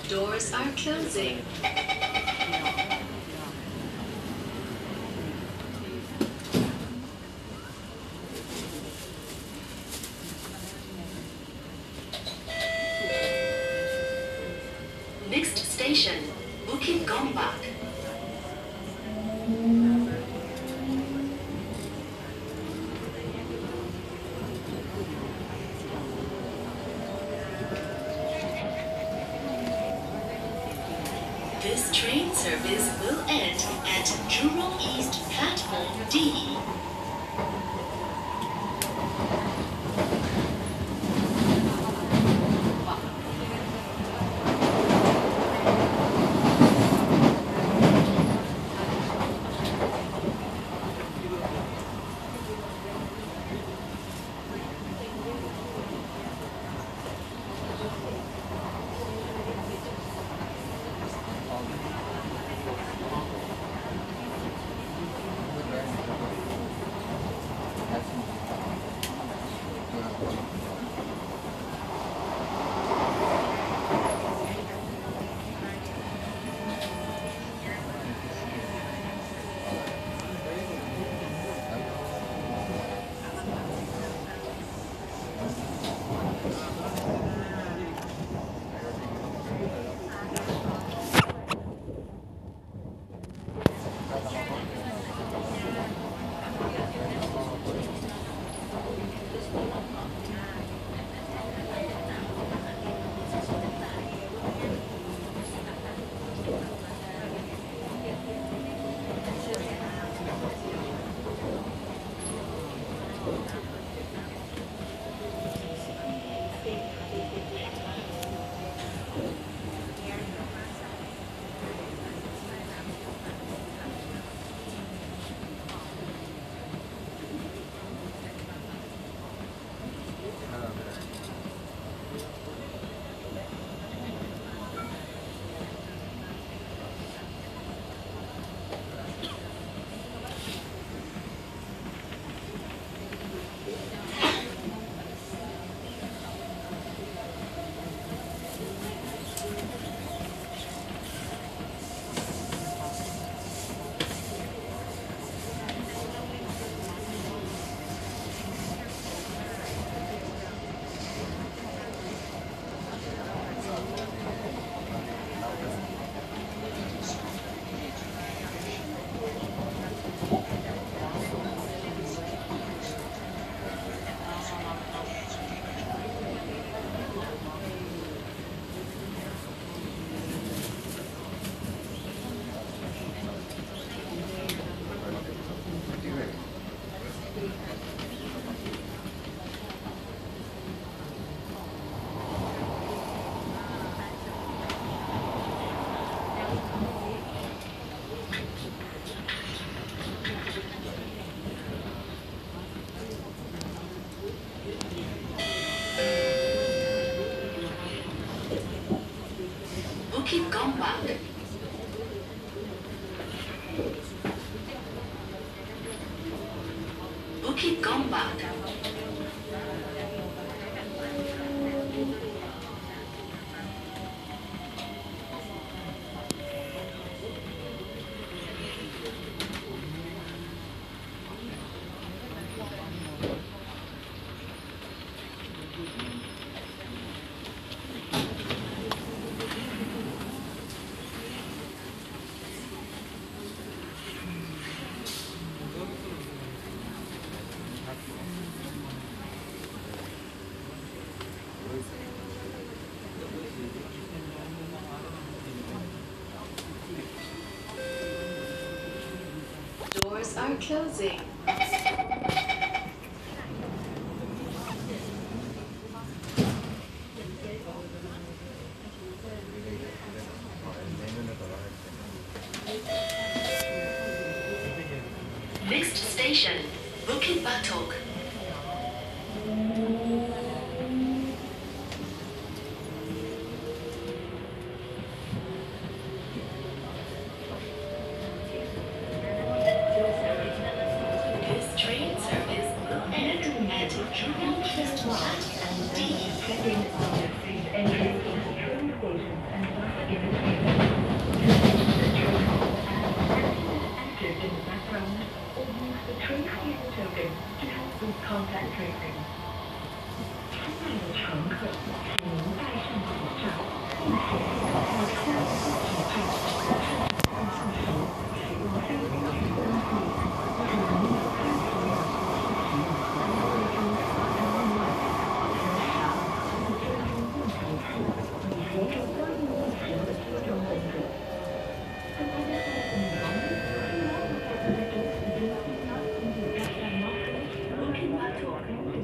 Doors are closing. Next station, Bukit Gombak. This train service will end at Jurong East Platform D. Bukit Gombak. Bukit Gombak. Doors are closing. Next station, Bukit Batok. This train service will end at Jurong East Platform D. active in the background or use the trace scan token to help with contact tracing. 亲爱的乘客，请您戴上口罩，并且在出入口以后和车上放时使用非手机登记，请您开启两个视频，还会中发生意外。同时，会追踪用途次以协助关于疫情的接种工作。在大家的内容，希望大家在这期间不要因为大家冒失，looking back to our country.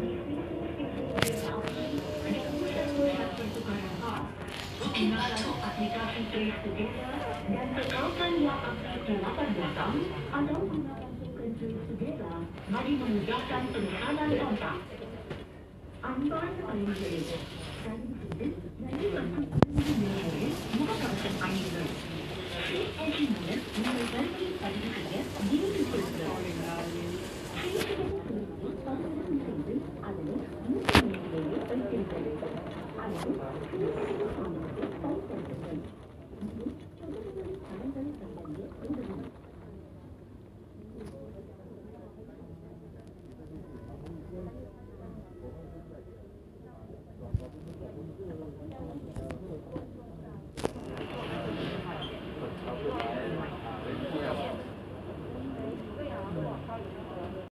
Aplikasi Trace Together dan tekankan yang angka 8 butang atau gunakan token Trace Together bagi memudahkan penyimpanan kontak. Anda paling jelek. Dari sini, dari bentuk ini muka kawasan air. Engineer memiliki sertifikat di Twitter. Trace Together pasukan sendiri adalah mungkin memiliki penting. Ada